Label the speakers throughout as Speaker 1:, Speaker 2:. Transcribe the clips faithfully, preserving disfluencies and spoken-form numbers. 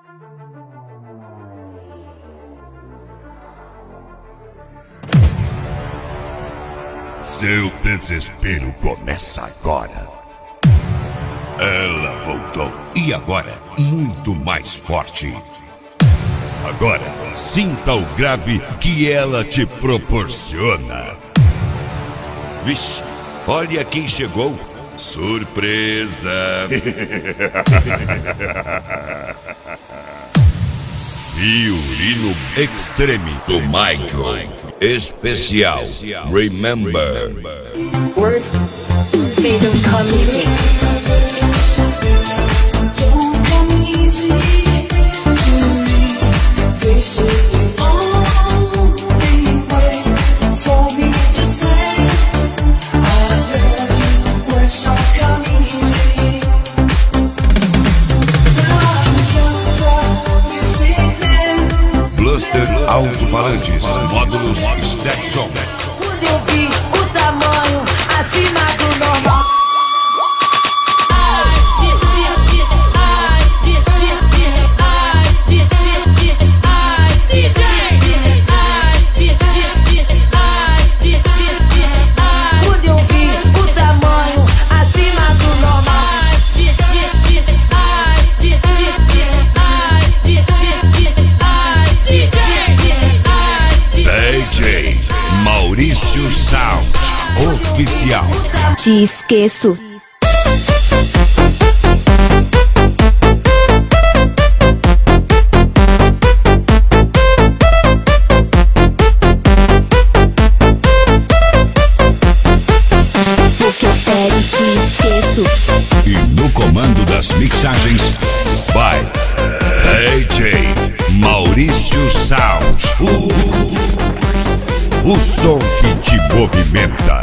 Speaker 1: Seu desespero começa agora. Ela voltou. E agora, muito mais forte. Agora, sinta o grave que ela te proporciona. Vixe, olha quem chegou. Surpresa! Violino Extreme do Michael. Especial Remember.
Speaker 2: Words, they don't come easy. Don't come easy to me. This is the only way for me to say I love you. Words don't come easy. Now I'm just a missing man.
Speaker 1: Bluster Alto-Falantes, módulos Stetson.
Speaker 2: Quando eu vi o tamanho acima do normal. Quando eu vi o tamanho acima do normal.
Speaker 1: D J Maurício Sound Oficial.
Speaker 3: Te esqueço. Porque eu pego e te esqueço.
Speaker 1: E no comando das mixagens, vai D J Maurício Sound. O, o som que te movimenta.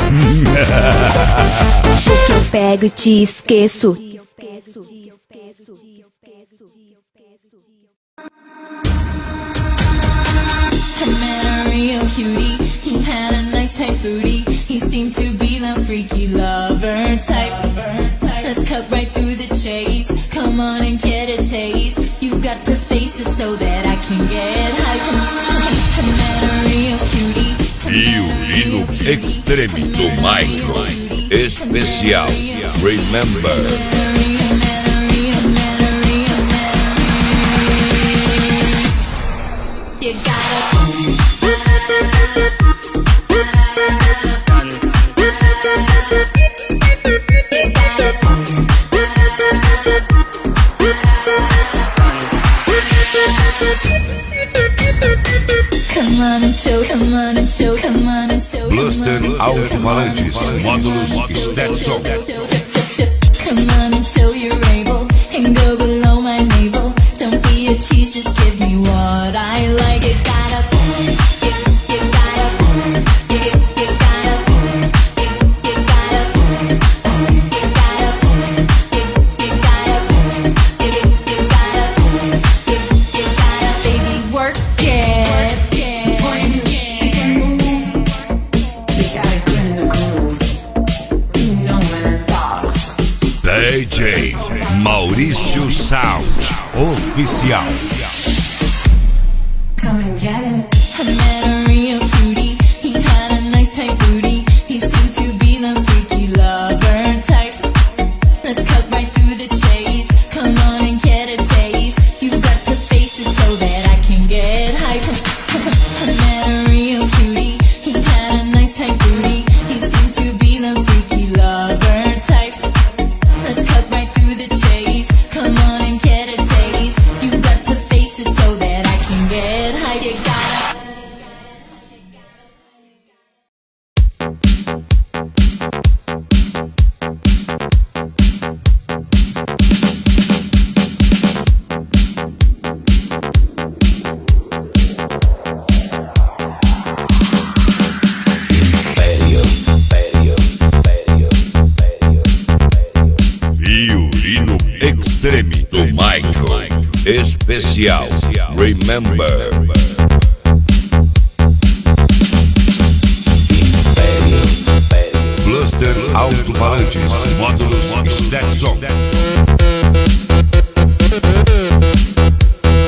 Speaker 3: Porque eu pego e te esqueço.
Speaker 4: A real cutie, he had a nice tight booty. He seemed to be the freaky lover type. Let's cut right through the chase. Come on and get a taste. You've got to face it so that I can get high. Come on, a real cutie.
Speaker 1: Violino Extreme do Michael. Especial Remember.
Speaker 4: You gotta come on and show, come on and show, come on and show.
Speaker 1: Bluster Alto-Falantes, módulos Stetson.
Speaker 4: Come on and show you're able, and go below my navel. Don't be a tease, just give me what I like. You gotta boom, you, you gotta boom, you, you gotta boom, you, you gotta boom, you gotta boom, you, you gotta boom, you, you gotta boom, you, you gotta baby work it.
Speaker 1: D J Maurício Sound Oficial.
Speaker 4: Come and get it. I met a real cutie. He had a nice tight booty. He seemed to be the freaky lover type. Let's cut right through the chase. Come on and get a taste. You've got to face it so that I can get high. I met a real cutie. He had a nice tight booty. He seemed to be the freaky lover type. Let's cut right through the chase. Come on and get a taste. You've got to face it so that I can get high. You gotta.
Speaker 1: Violino Extreme do Michael. Especial Remember. Bluster Alto-Falantes, módulos Stetson.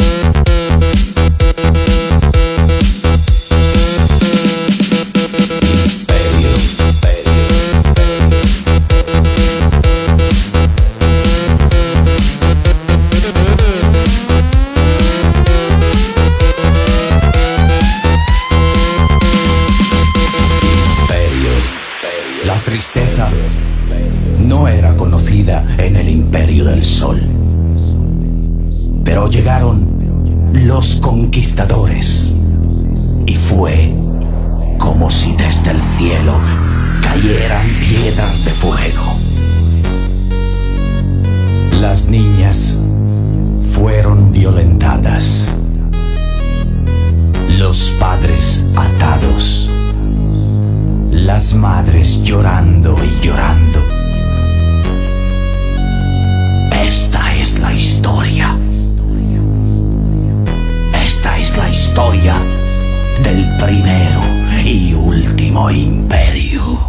Speaker 5: Pero llegaron los conquistadores y fue como si desde el cielo cayeran piedras de fuego. Las niñas fueron violentadas, los padres atados, las madres llorando y llorando. Esta es la historia. Esta es la historia del primero y último imperio.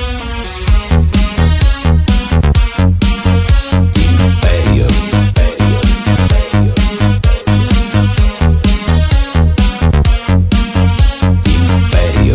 Speaker 5: Imperio, imperio, imperio.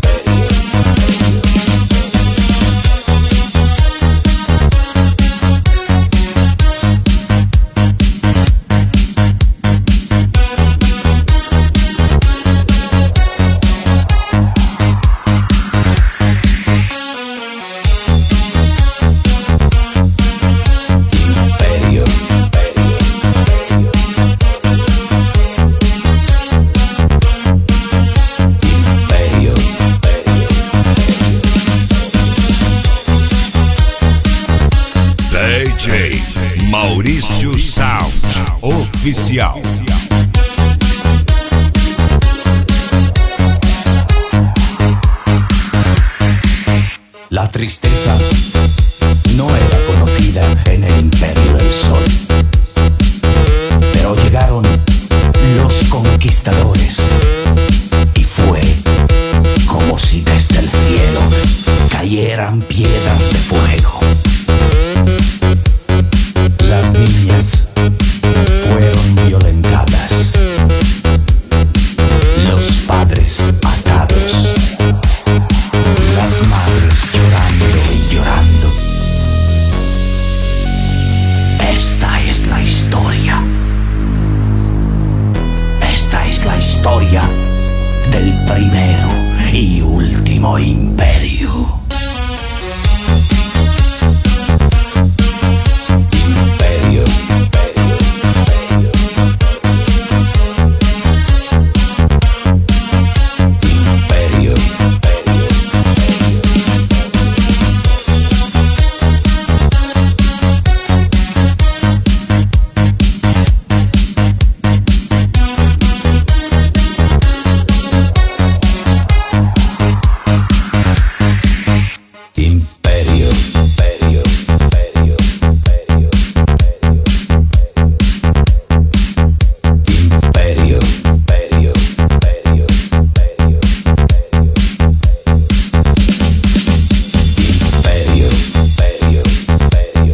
Speaker 1: D J Maurício Sound Oficial.
Speaker 5: La tristeza no era conocida en el imperio del sol, pero llegaron los conquistadores y fue como si desde el cielo cayeran piedras de fuego. Las niñas fueron violentadas, los padres atados, las madres llorando y llorando. Esta es la historia. Esta es la historia del primero y último imperio. Imperio, imperio, imperio, imperio, imperio, imperio, imperio, imperio, imperio, imperio, imperio, imperio, imperio, imperio,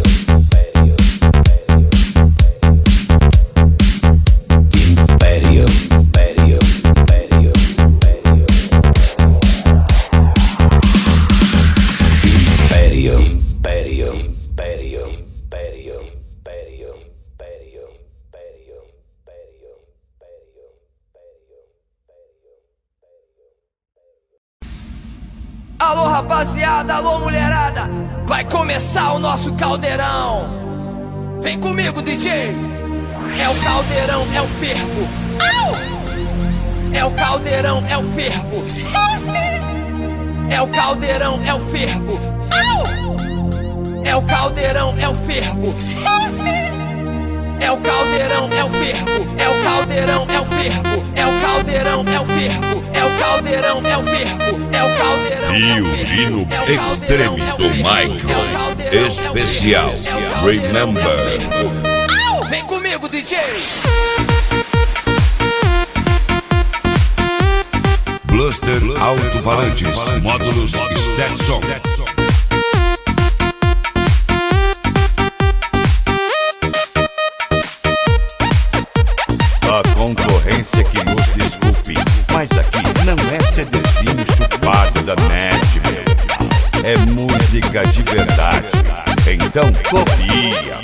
Speaker 5: imperio, imperio, imperio, imperio. Imperio, imperio, imperio, imperio, imperio, imperio, imperio, imperio, imperio.
Speaker 6: Alô rapaziada, alô mulherada, vai começar o nosso caldeirão. Vem comigo, D J. É o caldeirão, é o fervo. É o caldeirão, é o fervo. É o caldeirão, é o fervo. É o caldeirão, é o fervo. É o caldeirão, é o fervo. É o caldeirão, é o fervo. É o caldeirão, é o fervo. É o caldeirão, é o fervo. É o caldeirão, é o fervo.
Speaker 1: Violino Extreme do Michael. Especial Remember.
Speaker 6: Vem comigo, D J.
Speaker 1: Bluster Alto-Falantes, módulos Stetson. A concorrência que nos desculpe, mas aqui não é CDzinho chupado da net, meu. É música de verdade, então copia.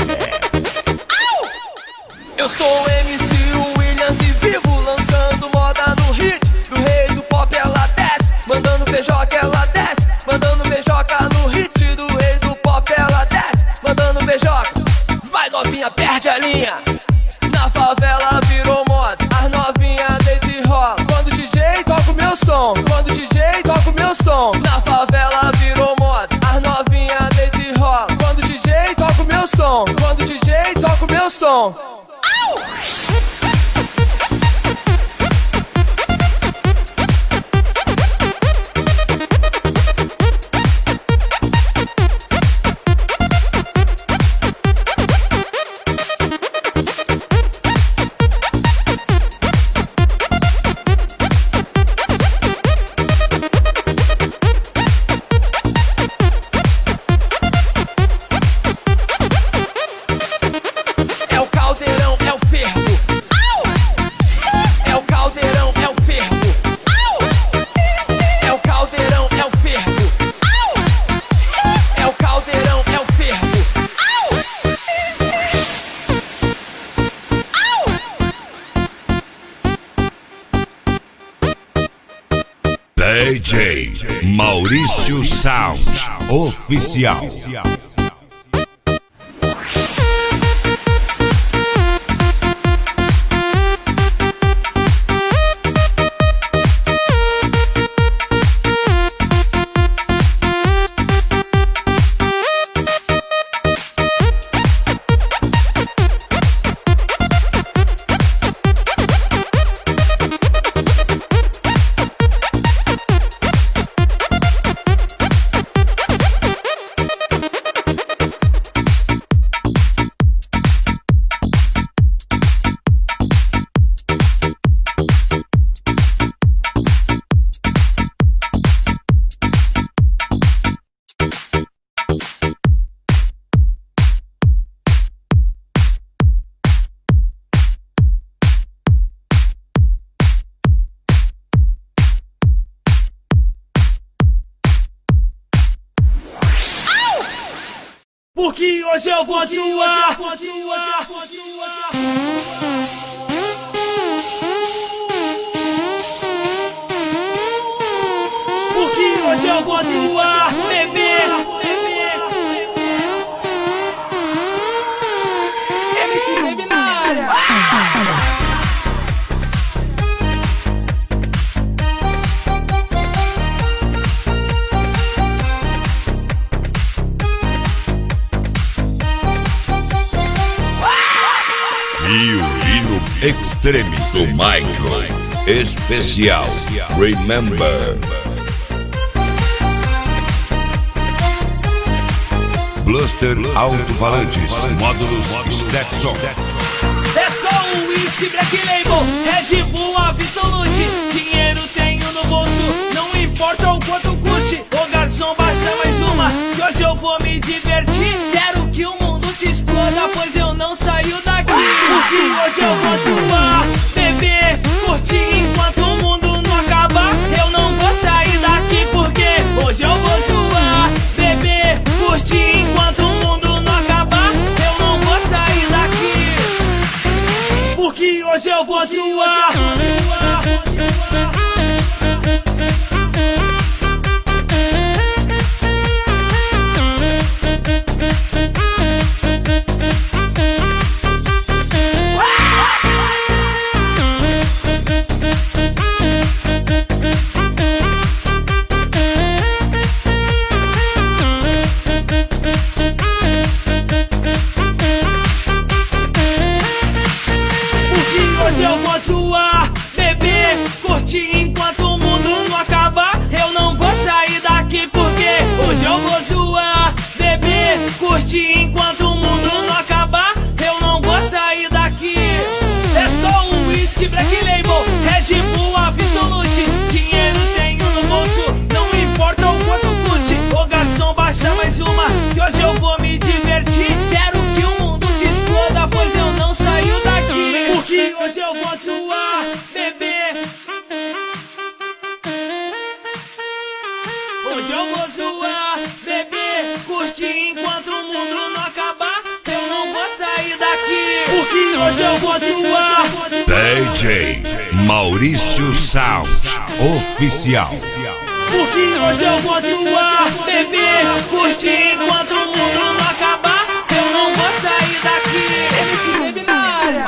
Speaker 6: Eu sou o M C Williams e vivo lançando moda no hit. Do rei do pop ela desce, mandando beijoca ela desce, mandando beijoca no hit. Do rei do pop ela desce, mandando beijoca. Vai novinha, perde a linha. Na
Speaker 1: D J Maurício Sound Oficial.
Speaker 6: Porque hoje eu vou zoar. Porque hoje eu vou zoar, bebê. M C Baby na área.
Speaker 1: Violino Extreme do Michael. Especial Remember. Bluster Alto-Falantes, módulos Stetson.
Speaker 6: É só um whisky, Black Label, Red Bull Absolute. Dinheiro tenho no bolso, não importa o quanto custe. Ô garçom, baixa mais uma, que hoje eu vou me divertir. Quero que o mundo se exploda, pois eu não saio daqui. Porque hoje eu vou zoar, beber, curtir enquanto o mundo não acabar. Eu não vou sair daqui porque hoje eu vou zoar, beber, curtir enquanto o mundo não acabar. Eu não vou sair daqui porque hoje eu vou zoar. Hoje eu vou zoar, beber, curtir enquanto o mundo não acabar. Eu não vou sair daqui porque hoje eu vou zoar, beber, curtir enquanto o mundo não acabar. Eu não vou sair daqui. É só um whisky, Black Label, Red Bull Absolute. Dinheiro tenho no bolso, não importa o quanto custe. Ô garçom, baixa mais uma, que hoje eu vou me divertir. Quero que o mundo se exploda, pois eu não saio daqui. Porque hoje eu vou zoar, beber. Hoje eu vou zoar, beber, curtir enquanto o mundo não acabar. Eu não vou sair daqui. Porque hoje eu vou zoar.
Speaker 1: D J Maurício Sound Oficial.
Speaker 6: Porque hoje eu vou zoar, beber, curtir enquanto o mundo não acabar. Eu não vou sair daqui. M C Baby na área.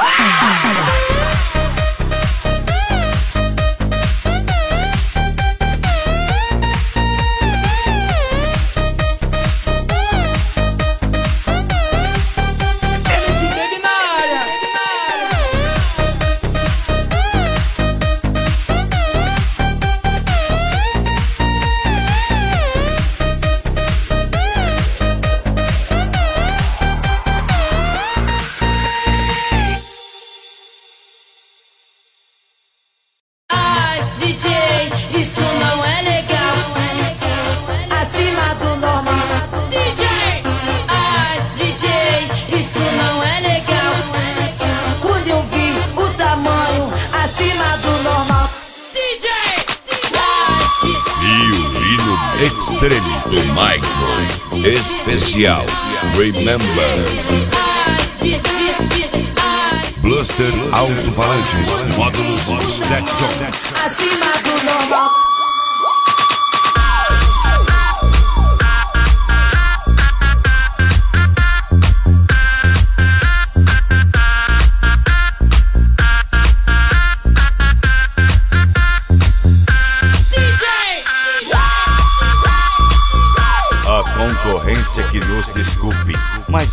Speaker 4: D J, isso não é legal. Acima do normal. D J, ai, D J, isso não é legal. Quando eu vi o tamanho acima do normal. D J,
Speaker 1: Violino Extreme do Michael. Especial Remember. Bluster Alto-Falantes, módulos Stetson.
Speaker 4: acima do normal.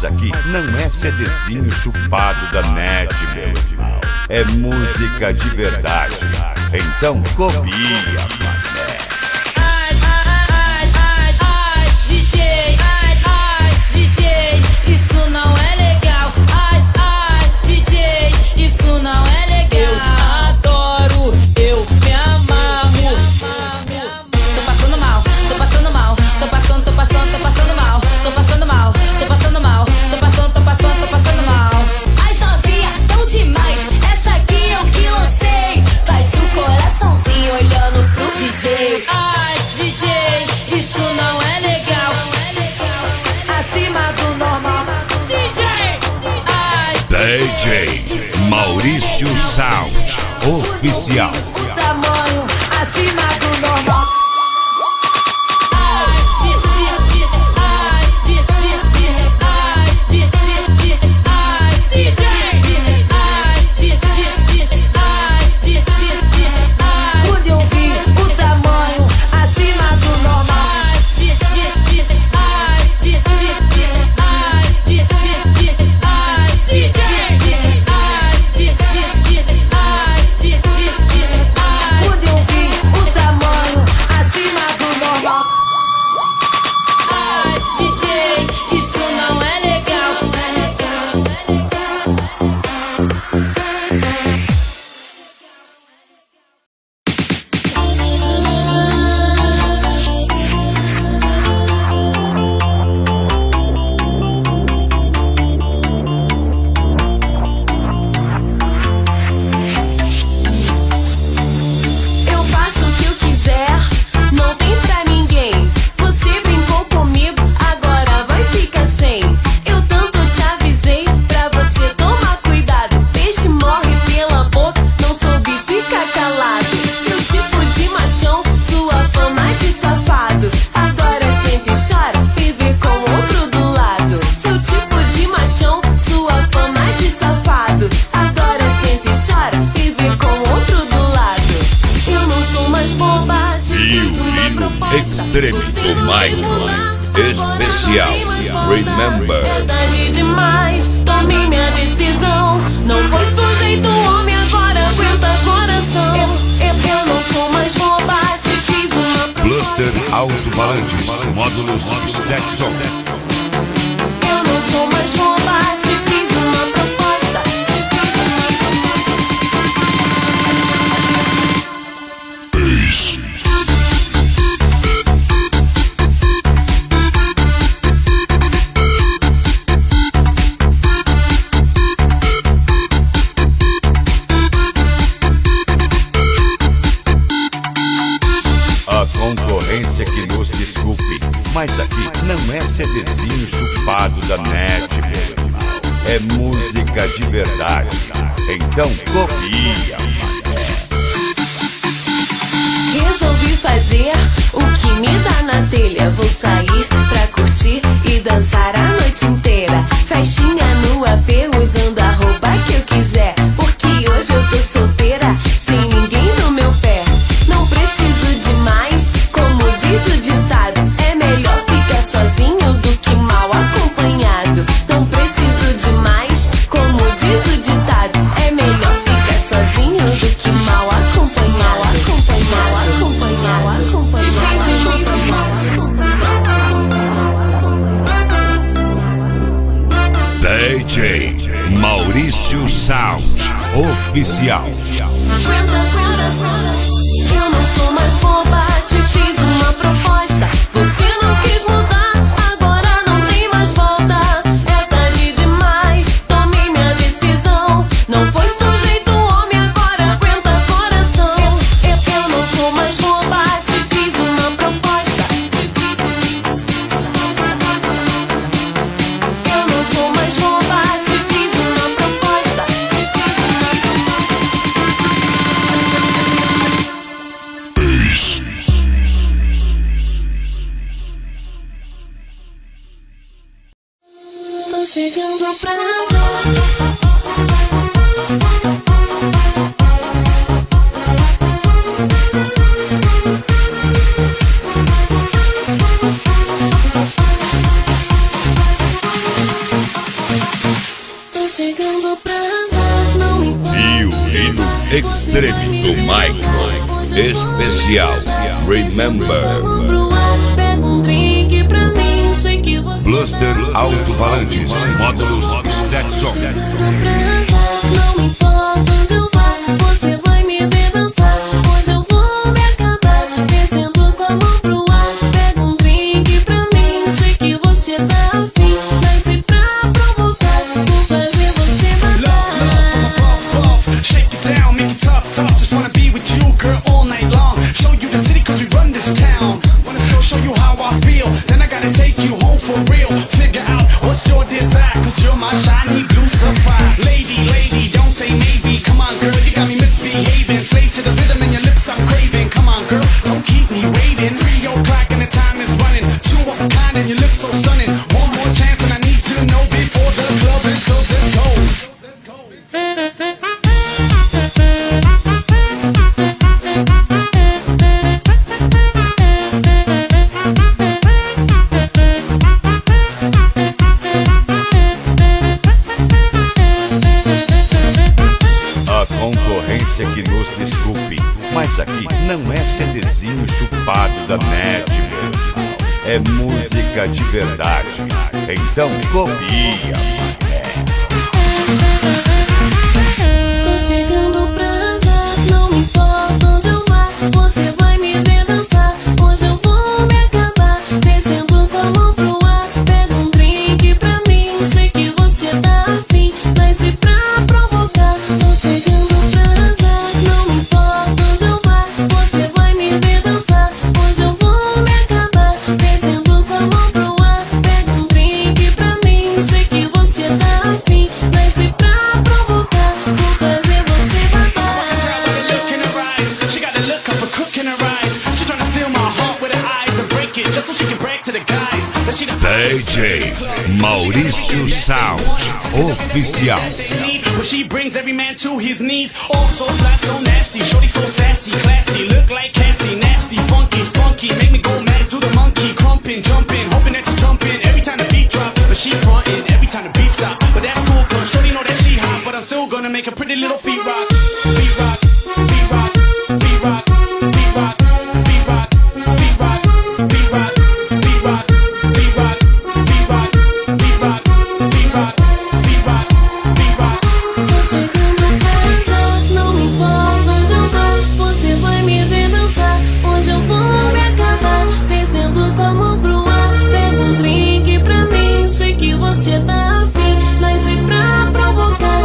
Speaker 1: Mas aqui não é CDzinho chupado da net, meu irmão. É música de verdade. Então copia, mané.
Speaker 4: Ai, ai, ai, ai, ai, D J, ai, ai, D J, isso não é legal. Ai, ai, D J, isso não é legal.
Speaker 6: Eu adoro, eu me amarro.
Speaker 4: Tô passando mal, tô passando mal, tô passando, tô passando, tô passando mal, tô passando mal, tô passando mal, tô passando, tô passando, tô passando mal.
Speaker 7: As novinha tão demais, essa aqui eu que lancei. Faz o coraçãozinho olhando pro D J.
Speaker 4: Ai, D J, isso não é legal.
Speaker 6: Acima do normal. D J,
Speaker 4: Ai,
Speaker 1: D J Maurício Sound Oficial.
Speaker 6: o tamanho acima do normal.
Speaker 4: ai, D J, ai, D J, ai, D J, ai, D J, ai, D J, ai, D J, ai.
Speaker 6: Quando eu vi o tamanho acima do normal.
Speaker 4: Ai, D J, ai, D J, ai, D J, ai, D J, ai, D J, ai, D J, ai.
Speaker 6: Quando eu vi o tamanho acima do normal.
Speaker 4: Ai, D J, isso não é legal.
Speaker 8: Eu faço o que eu quiser, não tem pra ninguém. Você brincou comigo, agora vai ficar sem. Eu tanto te avisei pra você tomar cuidado. Peixe morre pela boca, não soube ficar calado. Seu tipo de machão, sua fama de safado. Agora senta e chora e vê com outro do lado. Seu tipo de machão, sua fama de safado. Agora senta e chora e vê com outro do lado. Eu não sou mais boba, te
Speaker 1: E
Speaker 8: fiz
Speaker 1: o
Speaker 8: uma
Speaker 1: hino
Speaker 8: proposta.
Speaker 1: extreme
Speaker 8: Você
Speaker 1: do
Speaker 8: não quis
Speaker 1: Michael.
Speaker 8: mudar,
Speaker 1: Especial.
Speaker 8: agora não tem mais volta.
Speaker 1: Remember.
Speaker 8: É tarde demais, tomei minha decisão. Não foi sujeito homem, agora aguenta coração. Eu, eu, eu não sou mais boba, te fiz uma proposta.
Speaker 1: Bluster Alto-Falantes, módulos Stetson.
Speaker 8: Eu não sou mais boba, te fiz uma proposta.
Speaker 1: A concorrência que nos desculpe, mas aqui não é CDzinho chupado da net, meu irmão. É música de verdade. Então copia, mané.
Speaker 8: Resolvi fazer o que me dá na telha. Vou sair pra curtir e dançar a noite inteira. Festinha no A P, usando a roupa que eu quiser. Porque hoje eu tô solteira, sem ninguém no meu pé. Não preciso de mais, como diz o ditado. É melhor ficar sozinho do que mal acompanhado. Não preciso de mais, como diz o ditado. É melhor ficar sozinho do que mal acompanhado. Acompanhado, acompanhado, acompanhado.
Speaker 1: D J Maurício Sound Oficial.
Speaker 8: Eu não sou mais boba, te fiz uma proposta. Você não quis mudar, agora não tem mais volta. É tarde demais, tomei minha decisão. Não foi sujeito homem, agora aguenta coração. Eu, eu, eu não sou mais boba, te fiz uma proposta. Eu não sou mais boba, te fiz uma proposta.
Speaker 1: Extreme do Michael. Especial Remember. Bluster Alto-Falantes, módulos Stetson.
Speaker 8: Não importa onde eu vá, você vai me ver dançar. Hoje eu vou me acabar, descendo com a mão pro ar. Pega um drink pra mim, sei que você tá afim. Nasci pra provocar, vou fazer você babar.
Speaker 9: Shake it down, make it tough, tough. Just wanna be with you, girl, all night long. Show you the city cause we run this town. Wanna show you how I feel, then I gotta take you home for real. Figure out what's your desire, cause you're my shiny blue sapphire. Lady, lady, don't say maybe. Come on, girl, you got me misbehaving. Slave to the rhythm and your lips I'm craving. Come on, girl, don't keep me waiting. Three o'clock and the time is running. Two of a kind and you look so stunning. One more chance and I need to know before the club is closed. Let's go.
Speaker 1: Que nos desculpe, mas aqui não é CDzinho chupado da net, meu. É música de verdade. Então copia.
Speaker 8: Tô chegando pra arrasar, não importa onde eu vá, você vai me ver dançar. Hoje eu vou me acabar, descendo com a mão pro ar. Pega um drink pra mim, sei que você tá afim. Nasci pra provocar, tô chegando pra arrasar. Não importa onde eu vá, você vai me ver dançar. Hoje eu vou me acabar, descendo com a mão pro ar. Pega um drink pra mim, sei que você tá afim. Nasci pra provocar, vou fazer você babar.
Speaker 9: Look in her eyes, she got the look of a crook in her eyes. She tryna steal my heart with her eyes and break it just so she can brag to the guys that she the
Speaker 1: D J Maurício Sound Oficial.
Speaker 9: But she brings every man to his knees. Oh, so flat, so nasty. Shorty so sassy, classy. Look like Cassie, nasty, funky, spunky. Make me go mad to the monkey. Crumping, jumping, hoping that you jumping every time the beat drop. But she frontin' every time the beat stop. But that's cool, cause shorty know that she hot. But I'm still gonna make a pretty little feet rock. Feet rock, feet rock, feet rock, feet rock, feet rock, feet rock, feet rock, feet rock, feet rock, feet rock, feet rock, feet rock, feet rock, feet rock.
Speaker 8: Tô chegando pra arrasar, não importa onde eu vá, você vai me ver dançar. Hoje eu vou me acabar, descendo com a mão pro ar. Pega um drink pra mim, sei que você tá afim. Nasci pra provocar.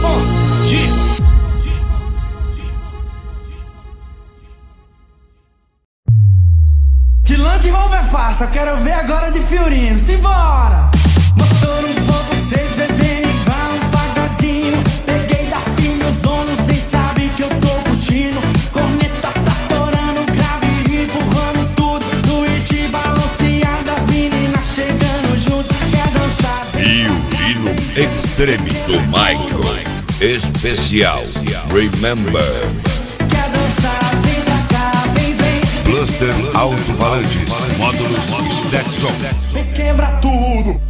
Speaker 10: Tilão de roubo é fácil, eu quero ver agora de Fiorino. Simbora! Motor um pouco, vocês bebendo igual um pagodinho. Peguei da fim, meus donos nem sabem que eu tô curtindo. Corneta tá torando, grave empurrando tudo. Tweet balanceado, as meninas chegando junto. Quer dançar?
Speaker 1: E o hino Extreme do Michael. Especial Remember.
Speaker 10: Quer dançar? Vem pra cá, vem, vem.
Speaker 1: Bluster Alto-Falantes, módulos Stetson.
Speaker 10: Vem quebra tudo.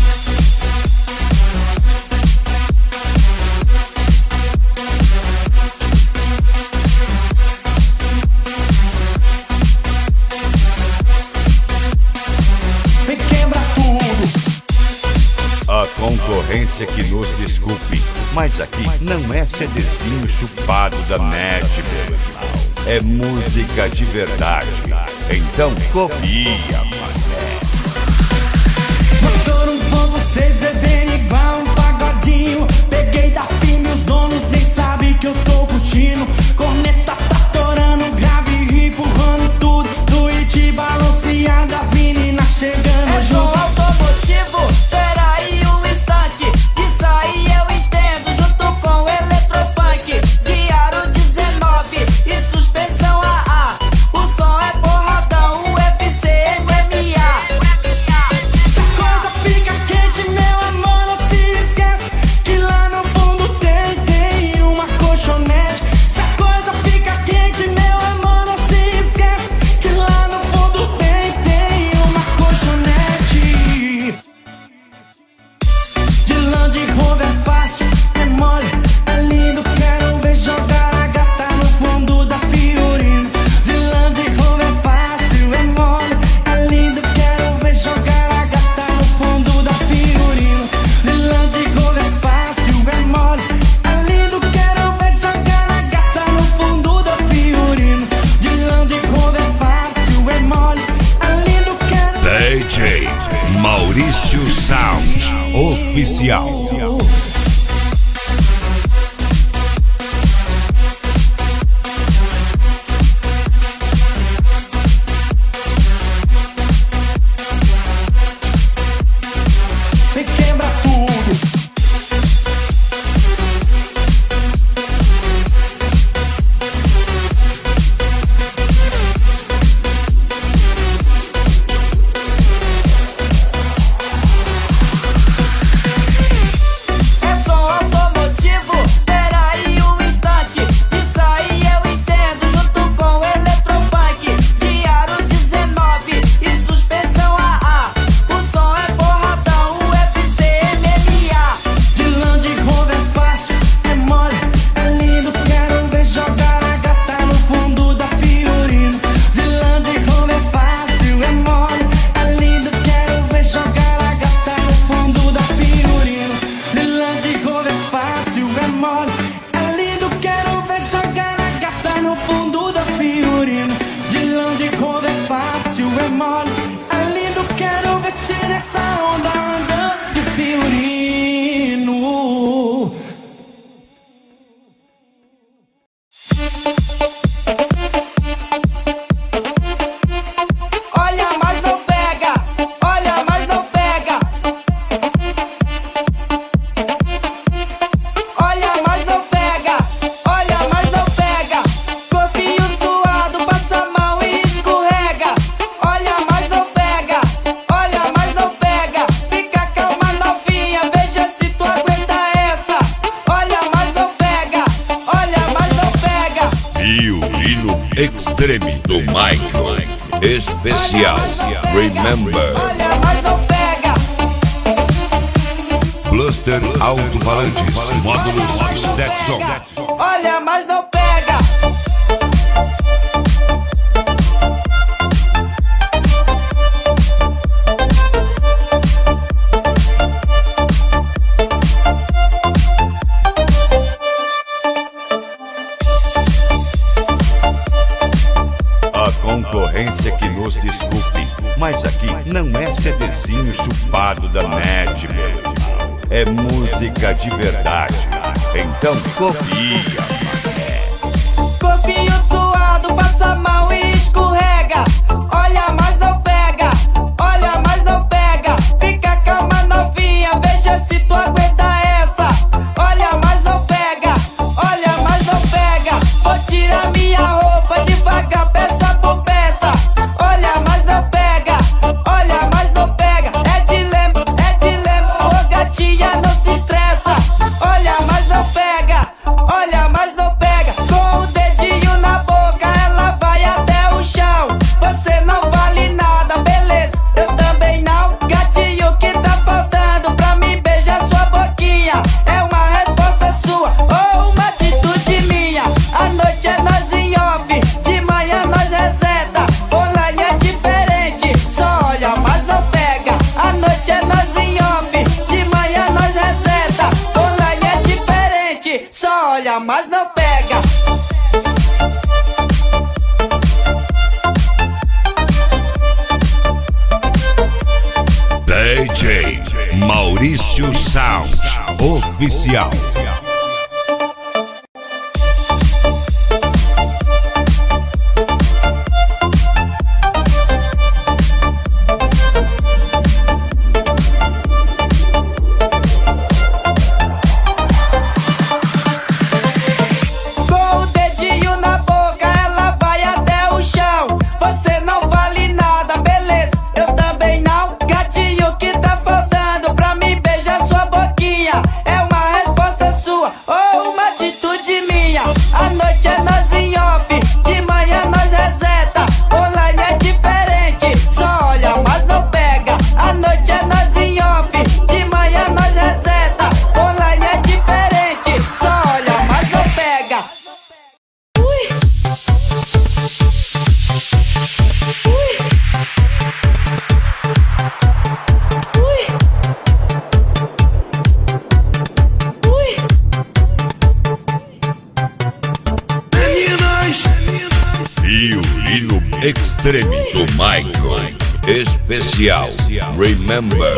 Speaker 10: Vem quebra tudo.
Speaker 1: A concorrência que nos desculpe, mas aqui não é CDzinho chupado da net, meu. É música de verdade. Então copia, mané.
Speaker 10: Motor um bom, vocês bebendo igual um pagodinho. Peguei da firme, os donos nem sabem que eu tô curtindo. Corneta tá torando, grave empurrando tudo. Tweet balanceado, as meninas chegando
Speaker 11: é
Speaker 10: junto.
Speaker 11: É automotivo, peraí um instante. Disso aí eu entendo, junto com Electrofunk. De aro dezenove e suspensão A A. O som é porradão, o F C M M A.
Speaker 10: Se a coisa fica quente, meu amor, não se esquece que lá no fundo tem, tem
Speaker 1: Extreme do Michael. Especial Remember.
Speaker 11: Olha, mas não pega.
Speaker 1: Bluster Alto-Falantes, módulos Stetson.
Speaker 11: Olha, mas não pega.
Speaker 1: A concorrência que nos desculpe, mas aqui não é CDzinho chupado da net, meu irmão. É música de verdade, então copia.
Speaker 11: Copio suado, passa mal e escorrega. Olha, mas não pega. Olha, mas não pega. Fica calma, novinha, veja se tu aguenta essa. Olha, mas não pega. Olha, mas não pega. Vou tirar minha roupa devagar, peça por peça. Olha, mas não pega. Olha, mas não pega. É dilema, é dilema. Ô gatinha, não se estressa. Olha, mas não pega. Olha, mas não pega. Com o dedinho na boca, ela vai até o chão. Você não vale nada, beleza? Eu também não. Gatinho, que tá faltando pra mim beijar sua boquinha? É uma resposta sua ou uma atitude minha? A noite é nós em off, de manhã nós reseta. Online é diferente, só olha, mas não pega. A noite é nós em off, de manhã nós reseta. Online é diferente, só olha, mas não pega.
Speaker 1: D J Maurício Sound Oficial.
Speaker 11: Com o dedinho na boca, ela vai até o chão. Você não vale nada, beleza? Eu também não. Gatinho, que tá faltando pra mim beijar sua boquinha? É uma resposta sua ou uma atitude minha? A noite é nós em off, de manhã nós reseta. Online é diferente, só olha, mas não pega. A noite é nós em off, de manhã nós reseta. Online é diferente, só olha, mas não pega.
Speaker 1: Violino Extreme do Michael. Especial Remember.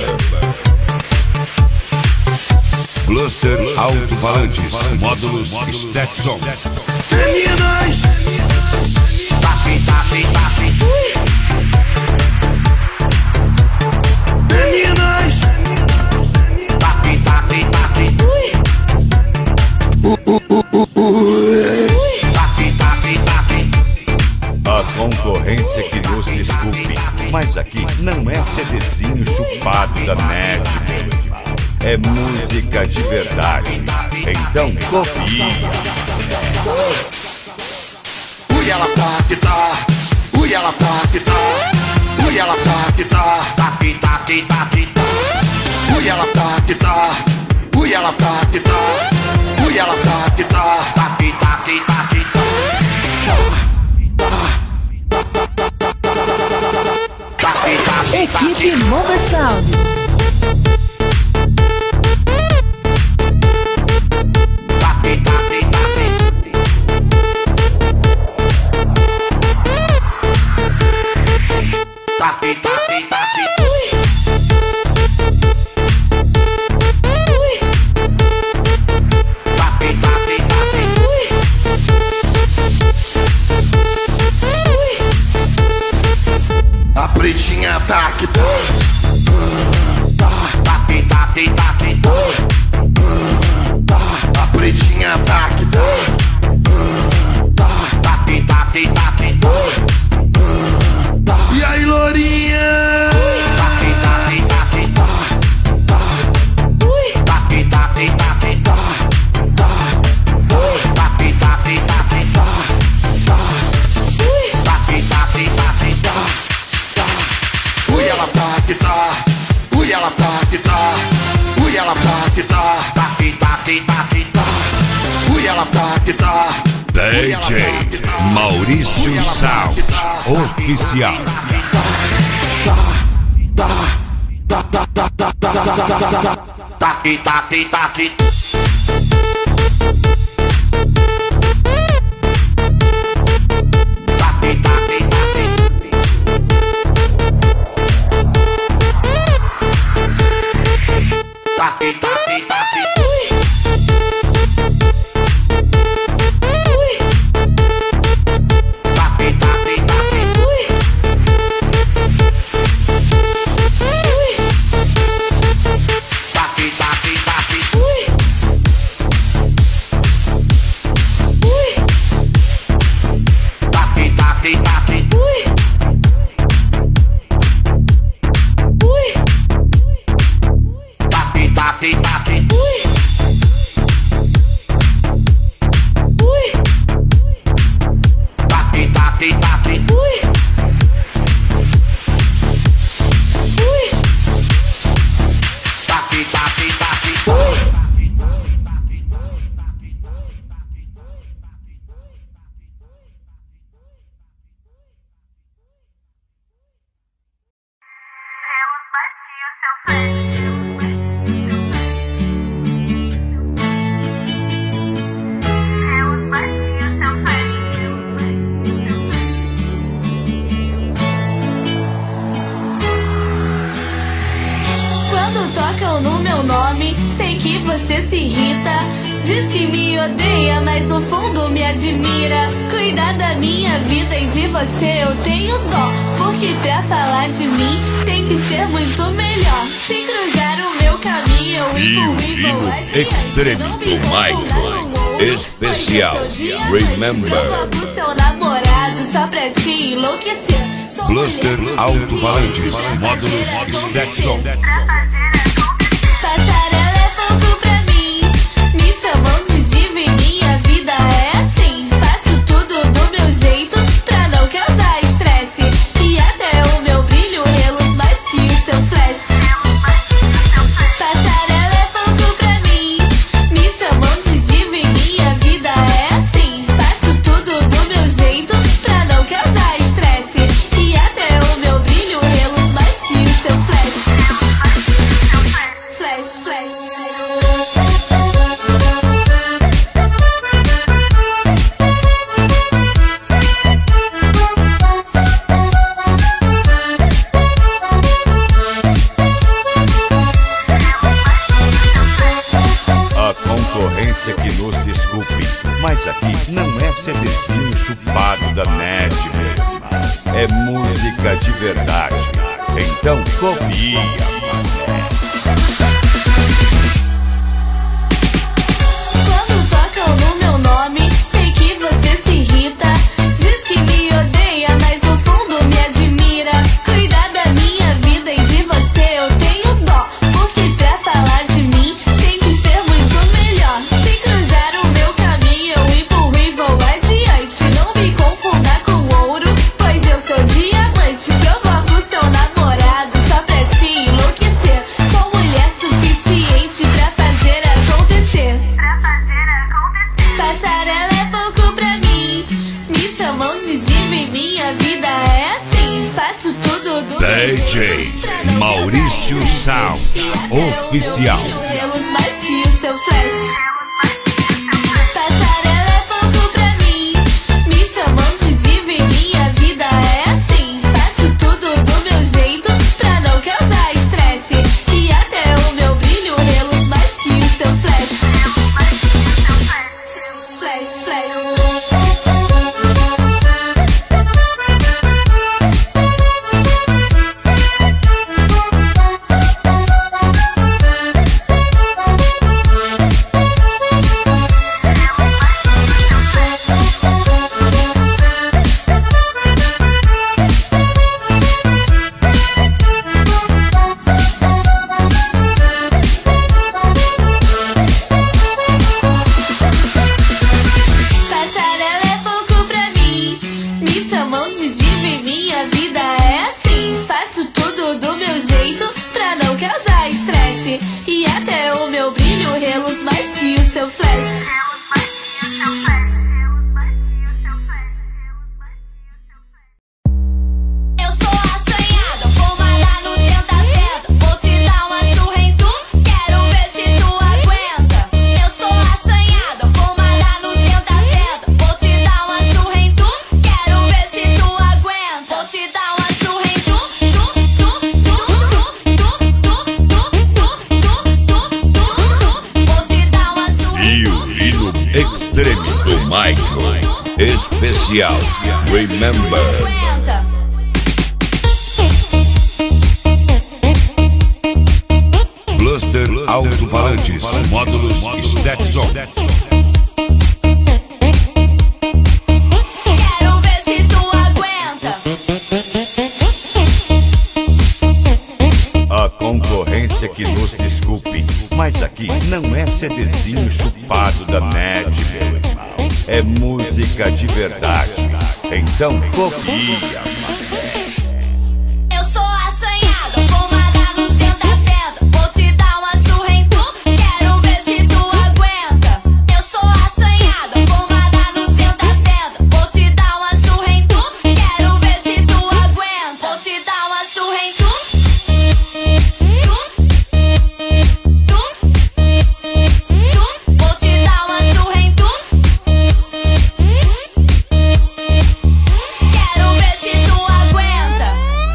Speaker 1: Bluster Alto-Falantes, módulos Stetson.
Speaker 5: Meninas, papi, papi, papi. Meninas, papi, papi, papi. Papi, papi, papi.
Speaker 1: A concorrência que nos desculpe, mas aqui não é CDzinho chupado da net, meu irmão. É música de verdade, então copia.
Speaker 5: Ui, ela tá que tá. Ui, ela tá que tá. Ui, ela tá que tá. Papi, papi, papi. Ui, ela tá que tá. Ui, ela tá que tá. Ui, ela tá que tá. Papi, papi, papi. Papi, papi,
Speaker 3: Equipe Mover Sound.
Speaker 5: papi, papi, papi. Papi, papi, papi. Papi, papi, papi. A pretinha tá que tá. ela tá que tá.
Speaker 1: D J Maurício Sound Oficial.
Speaker 5: Taqui, taqui, taqui.
Speaker 4: Tocam no meu nome, sei que você se irrita. Diz que me odeia, mas no fundo me admira. Cuidar da minha vida e de você eu tenho dó, porque pra falar de mim tem que ser muito melhor. Se cruzar o meu caminho eu
Speaker 1: Violino Extreme do Michael Especial Remember
Speaker 4: do seu namorado só pra te enlouquecer.
Speaker 1: Bluster Alto-Falantes Módulos Stetson.
Speaker 4: Passarela é pouco pra mim, me chamam de diva e minha vida é assim. Faço tudo do meu jeito pra não causar estresse, e até o meu brilho reluz mais que o seu flash. Passarela é pouco pra mim, me chamam de diva e minha vida é assim. Faço tudo do meu jeito pra não causar estresse, e até o meu brilho reluz mais que o seu flash. Flash, flash.
Speaker 1: A concorrência que nos desculpe, mas aqui não é CDzinho chupado da net, meu irmão. É música de verdade. Então copia, mané.
Speaker 4: Quando tocam no meu nome, sei que você se irrita. Diz que me odeia, mas no fundo me admira. Cuidar da minha vida e de você eu tenho dó, porque pra falar de mim tem que ser muito melhor. Se cruzar o meu caminho eu empurro e vou adiante. Não me confunda com ouro, pois eu sou diamante. Provoco seu namorado só pra te enlouquecer. Sou mulher suficiente pra fazer acontecer. Passarela é pouco pra mim, me chamam de diva e minha vida é assim. Faço tudo do
Speaker 1: D J Maurício Sound Oficial.
Speaker 4: Temos mais que o seu flash. Passarela é pouco pra mim, me chamam de diva e minha vida é assim. Faço tudo do meu jeito pra não causar estresse, e até o meu brilho reluz mais que o seu flash. Flash, flash. Passarela
Speaker 1: Michael. Especial Remember. Bluster Alto-Falantes, módulos Stetson.
Speaker 7: Quero ver se tu aguenta.
Speaker 1: A concorrência que nos desculpe, mas aqui não é CDzinho chupado da net, meu irmão. É música de verdade. Então copia,
Speaker 7: Eu sou assanhada, pomada no senta senta. Vou te dar uma surra em tu, quero ver se tu aguenta. Eu sou assanhada, pomada no senta senta. Vou te dar uma surra em tu, quero ver se tu aguenta. Vou te dar uma surra em tu. Tu, tu, tu. Vou te dar uma surra em tu. Quero ver se tu aguenta.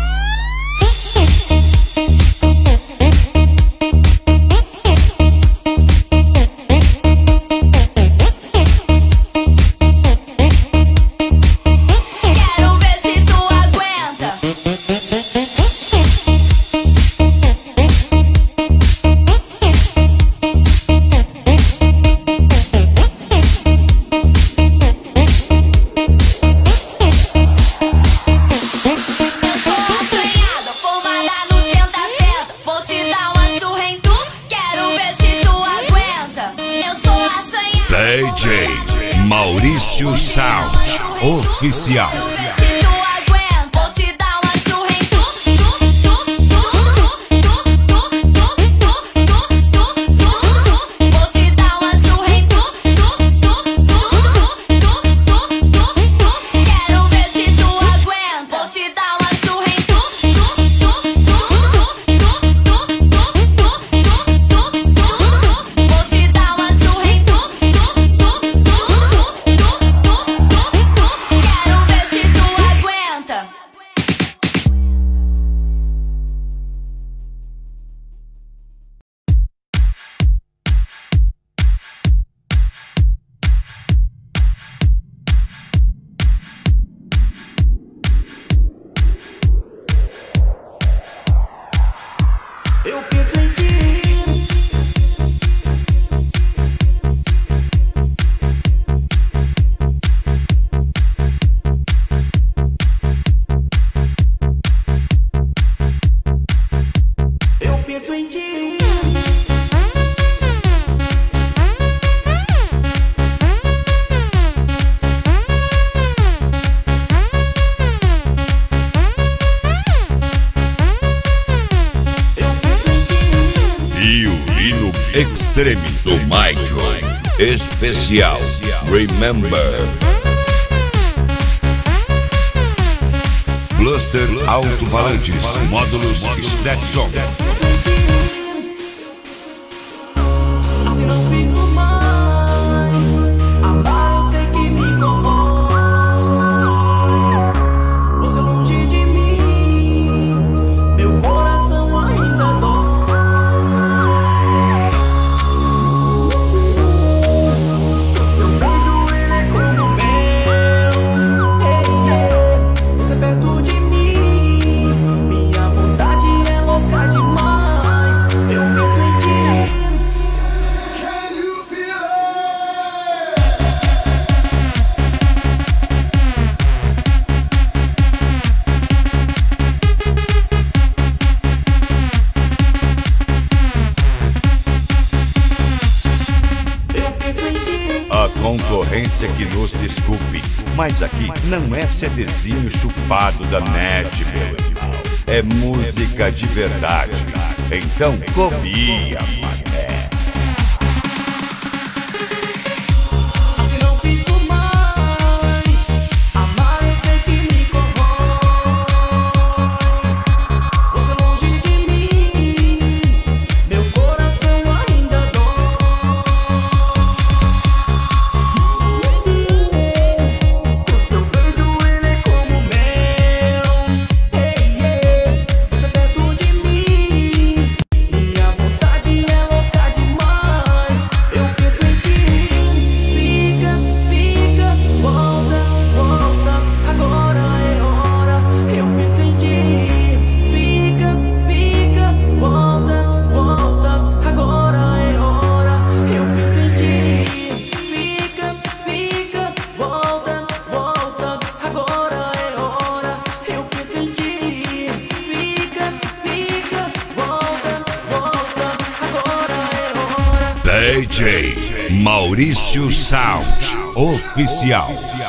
Speaker 7: Quero ver se tu aguenta. Sou assanhada, formada no senta senta. Vou te dar uma surra em tu, quero ver se tu aguenta. Eu sou assanhada.
Speaker 1: D J Maurício Sound Oficial.
Speaker 7: Se tu aguenta, vou te dar uma surra em tu. Tu, tu, tu, tu, tu, tu, tu, tu, tu, tu. Vou te dar uma surra em tu. Tu, tu, tu, tu, tu, tu, tu. Quero ver se tu aguenta. Vou te dar uma surra em tu. Tu, tu, tu, tu, tu, tu, tu, tu, tu. Vou te dar uma surra em tu. Tu, tu, tu, tu, tu, tu, tu. Quero ver se tu aguenta.
Speaker 11: Eu penso em ti. Eu penso em ti. Eu penso em ti.
Speaker 1: Violino Extreme do Michael. Especial Remember. Bluster Alto-Falantes, módulos Stetson.
Speaker 11: Assim não fico mais. Amar eu sei que me corrói. Você longe de mim, meu coração ainda dói. Meu beijo ele é como o meu. Ei, ei. Você perto de mim, minha vontade é louca demais. Eu penso em ti. Can you feel it? Eu penso em ti.
Speaker 1: A concorrência que nos desculpe, mas aqui não é CDzinho chupado da net, meu irmão. É música de verdade. Então copia, mané.
Speaker 11: Assim não fico mais. Amar eu sei que me corrói. Você longe de mim, meu coração ainda dói. Meu beijo ele é como o mel. Ei, ei. Você perto de mim, minha vontade é louca.
Speaker 1: J Maurício Sound Oficial.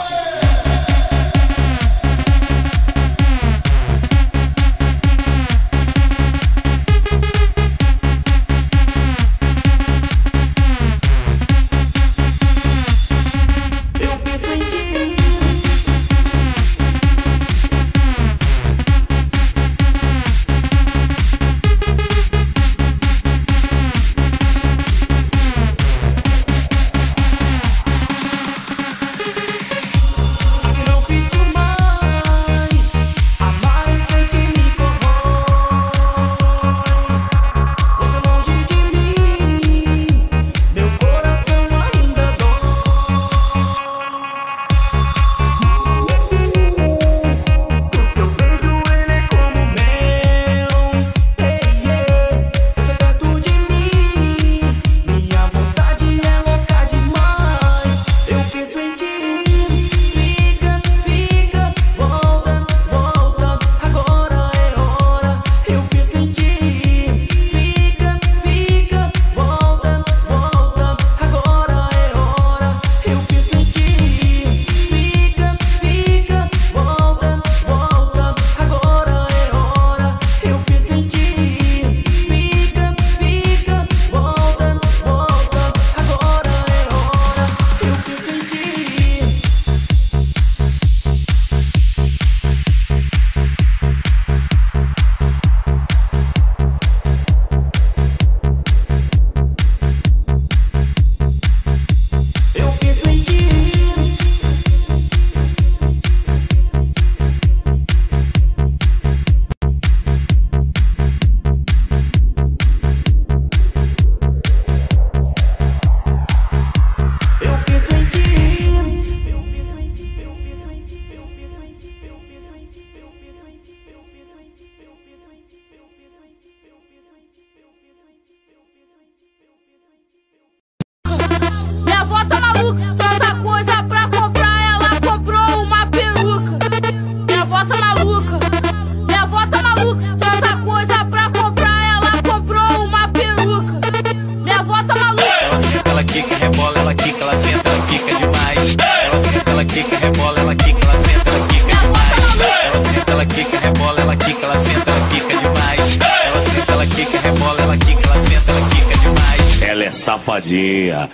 Speaker 12: Safadinha.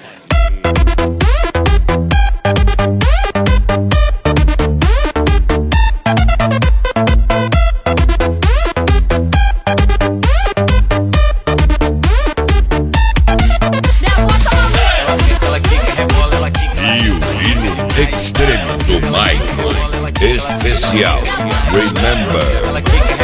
Speaker 1: E o hino extremo do Michael especial Remember.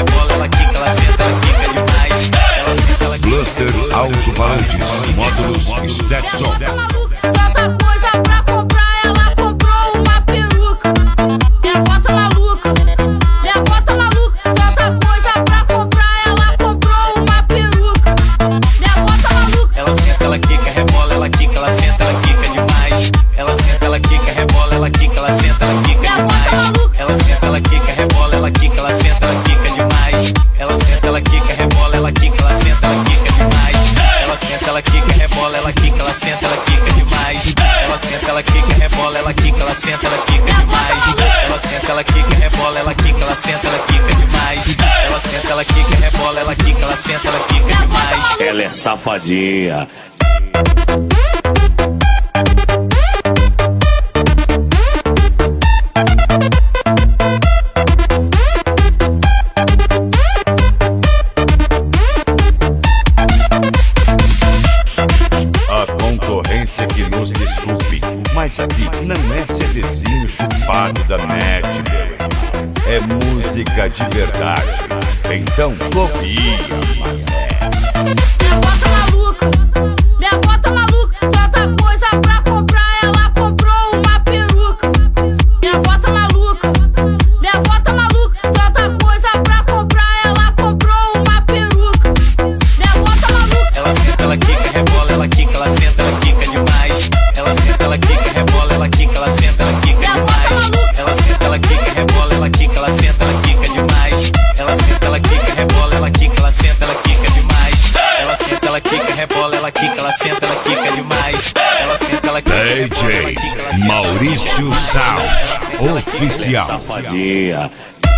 Speaker 1: Bluster Alto-Falantes, módulos Stetson.
Speaker 7: Tanta coisa pra comprar, ela comprou uma peruca. Minha avó tá maluca, minha avó tá maluca. Tanta coisa pra comprar, ela comprou uma peruca. Minha avó tá maluca.
Speaker 11: Ela senta, ela quica, rebola, ela quica, ela senta, ela quica demais. Ela senta, ela quica, rebola, ela quica, ela senta, ela quica demais. Ela senta, ela quica, rebola, ela quica, ela senta, ela quica demais. Ela senta, ela quica, rebola, ela quica, ela senta, ela quica demais. Ela senta, ela quica, rebola, ela quica, ela senta, ela quica demais. Ela senta, ela quica, rebola, ela quica, ela senta, ela quica demais. Ela senta, ela quica, rebola, ela quica, ela senta, ela quica demais. Ela senta, ela quica, rebola, ela quica, ela senta, ela quica demais.
Speaker 12: Ela é safadinha.
Speaker 1: A concorrência que nos desculpe, mas aqui não é CDzinho chupado da net, meu. É música de verdade. Então copia, mané.
Speaker 7: Minha avó tá maluca, minha avó tá maluca. Tanta coisa pra comprar, ela comprou uma peruca. Minha avó tá maluca, minha avó tá maluca. Tanta coisa pra comprar, ela comprou uma peruca. Minha avó tá maluca.
Speaker 11: Ela senta, ela quica, rebola, ela quica, ela senta, ela quica demais. Ela senta, ela quica, rebola, ela quica, ela senta, ela quica demais. Ela senta, ela quica, rebola, ela quica, ela senta, ela quica demais. Ela senta, ela quica, rebola, ela quica, ela senta, ela quica demais. Ela
Speaker 1: Maurício Sound Oficial.
Speaker 12: Safadinha.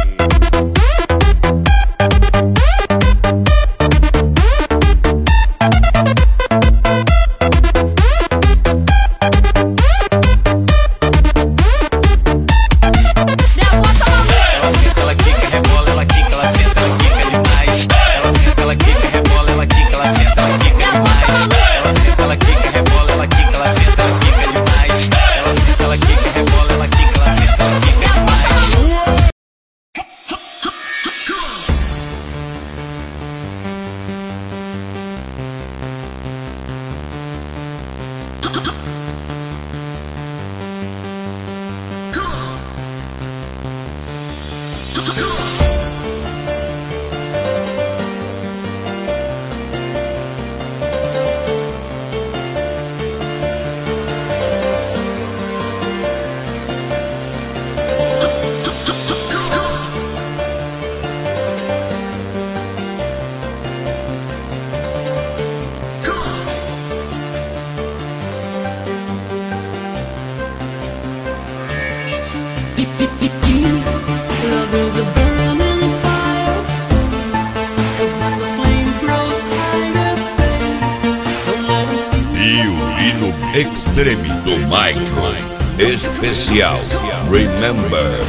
Speaker 1: Violino Extreme do Micro Especial Remember.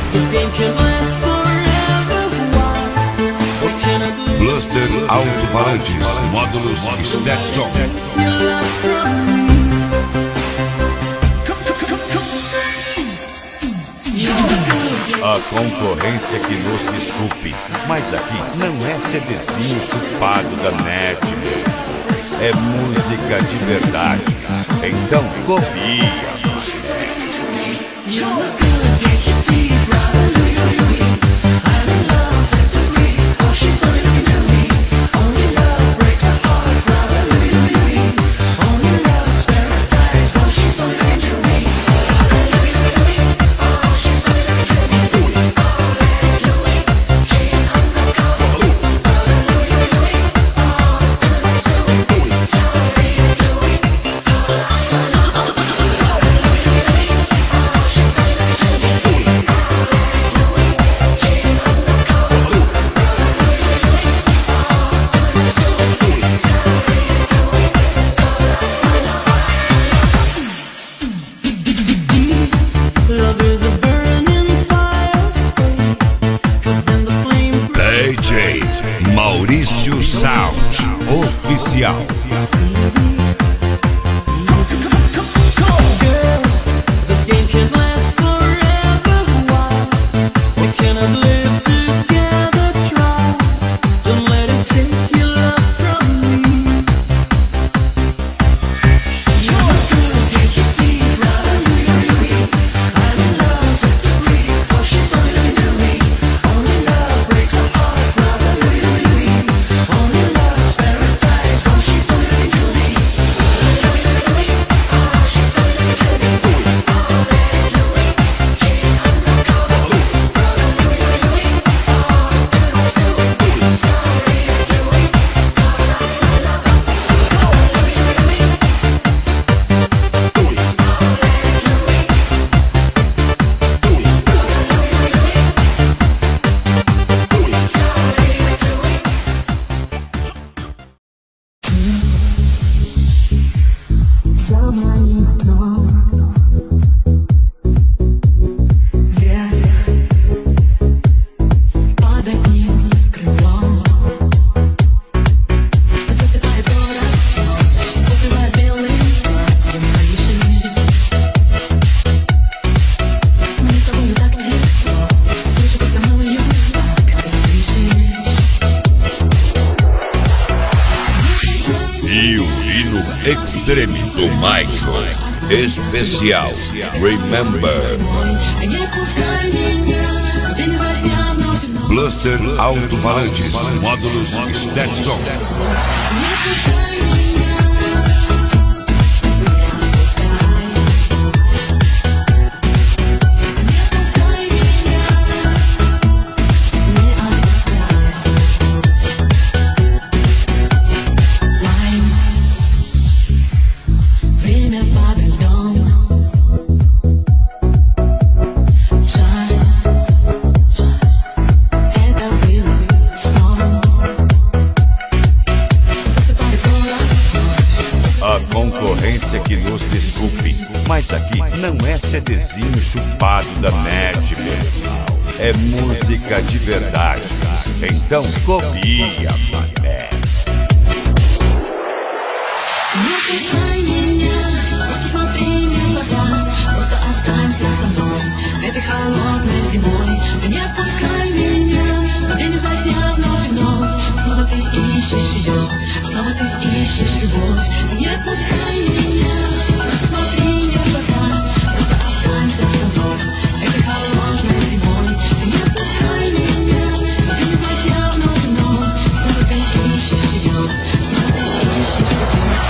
Speaker 1: Blaster Alto-Falantes Módulos Stetson. A concorrência que nos desculpe, mas aqui não é CDzinho chupado da net, meu. É música de verdade. Então copia. D J Maurício Sound Oficial. Violino Extreme do Micro Especial Remember. Blaster Alto-Falantes Módulos Stetson.
Speaker 2: Время падать в дом.
Speaker 1: chupado da net, meu. É música de verdade. Então copia, mané.
Speaker 4: Не отпускай меня, просто смотри мне в глаза, просто останься со мной этой холодной зимой. Ты не отпускай меня, день изо дня вновь и вновь. Снова ты ищешь ее, снова ты ищешь любовь. Ты не отпускай меня, просто смотри мне в глаза, просто останься со мной этой холодной зимой. Ты не отпускай меня, день изо дня вновь и вновь. Снова ты ищешь ее, снова ты ищешь любовь.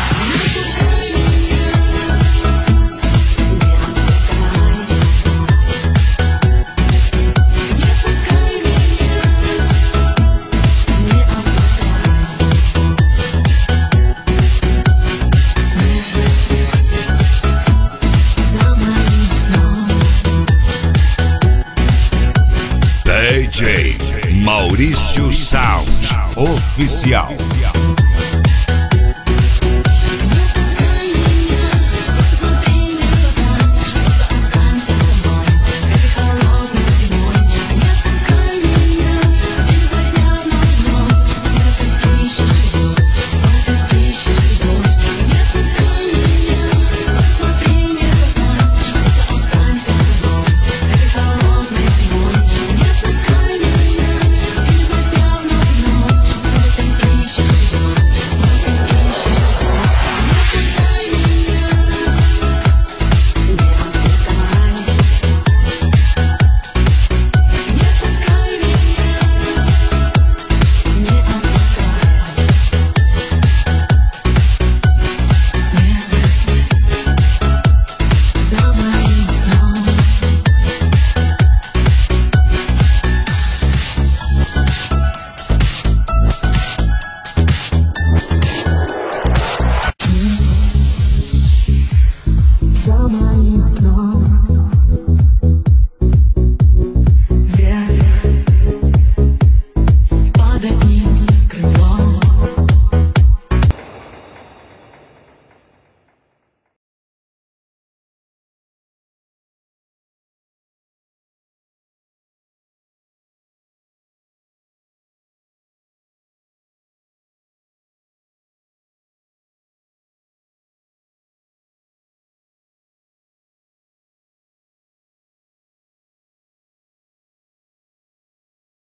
Speaker 1: D J Maurício Sound Oficial.